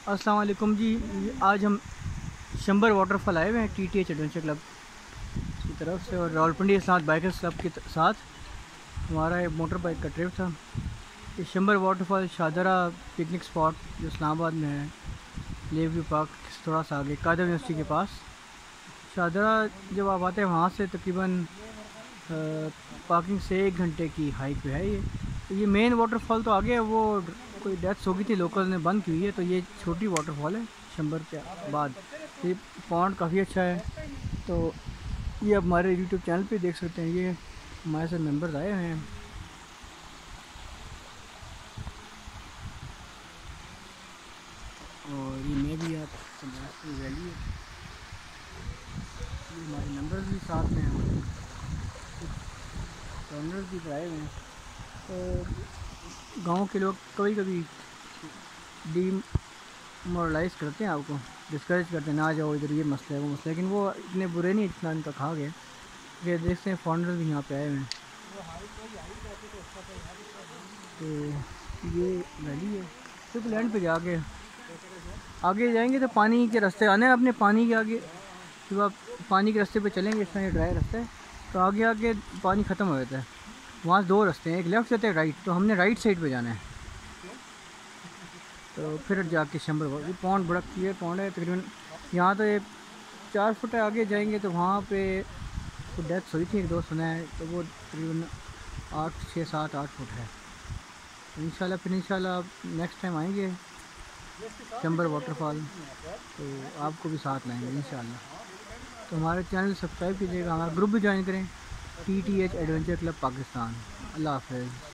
अस्सलाम वालेकुम जी। आज हम शंबर वाटरफॉल आए हुए हैं TTH एडवेंचर क्लब की तरफ से और रावलपिंडी इस्लामाबाद बाइकर्स क्लब के साथ हमारा एक मोटर बाइक का ट्रिप था। ये शंबर वाटरफॉल शाहदरा पिकनिक स्पॉट जो इस्लामाबाद में है, लेक व्यू पार्क थोड़ा सा आगे कादर यूनिवर्सिटी के पास। शाहदरा जब आप आते हैं वहाँ से तकरीबन पार्किंग से 1 घंटे की हाइक पे है। ये मेन वाटरफॉल तो आगे है, वो कोई डेथ्स हो गई थी, लोकल ने बंद की हुई है, तो ये छोटी वाटरफॉल है शंबर के बाद। ये पॉन्ड काफ़ी अच्छा है, तो ये आप हमारे यूट्यूब चैनल पे देख सकते हैं। ये हमारे साथ मेंबर्स आए हुए हैं और ये मैं भी आप वैली है, ये हमारे मेंबर्स भी साथ में हैं, रनर्स भी आए हुए हैं। तो गांव के लोग कभी कभी डीमोरलाइज करते हैं, आपको डिस्करेज करते हैं, ना जाओ इधर, ये मसला है वो मसला है, लेकिन वो इतने बुरे नहीं जितना इनका कहा गया। ये देखते हैं फॉरनर्स भी यहाँ पे आए हुए हैं। तो ये वैली है, सिर्फ लैंड पे जाके आगे जाएंगे तो पानी के रास्ते आने हैं अपने। पानी के आगे जब आप पानी के रास्ते पे चलेंगे, इस तरह ये ड्राई रास्ता है, तो आगे आगे पानी ख़त्म हो जाता है। वहाँ 2 रास्ते हैं, एक लेफ़्ट जाता है राइट, तो हमने राइट साइड पे जाना है। तो फिर जाके शंबर, ये पॉन्ड बड़ा क्लियर पॉन्ड है तकरीबन। यहाँ तो ये 4 फुट है, आगे जाएंगे तो वहाँ पे तो डेथ हुई थी, एक दोस्त सुना है, तो वो तकरीबन 8 6 7 8 फुट है। तो इंशाल्लाह फिर इंशाल्लाह नेक्स्ट टाइम आएंगे शंबर वाटरफॉल, तो आपको भी साथ लाएंगे इंशाल्लाह। तो हमारे चैनल सब्सक्राइब कीजिएगा, हमारा ग्रुप भी ज्वाइन करें, TTH एडवेंचर क्लब पाकिस्तान। अल्लाह हाफ़िज़।